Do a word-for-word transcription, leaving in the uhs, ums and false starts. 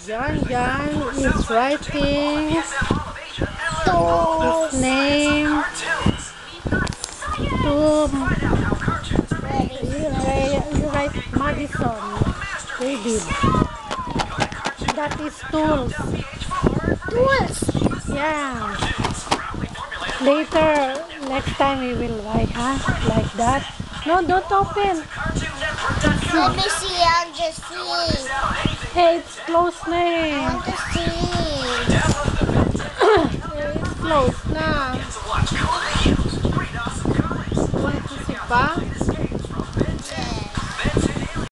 John John is writing his name to you write, you write Madison David. That is tools. Tools. Yeah. Later, next time we will write, huh? Like that. No, don't open. Let me see. I'll just see. Hey, it's close na eh. I want to see. It's close na. Want to see pa?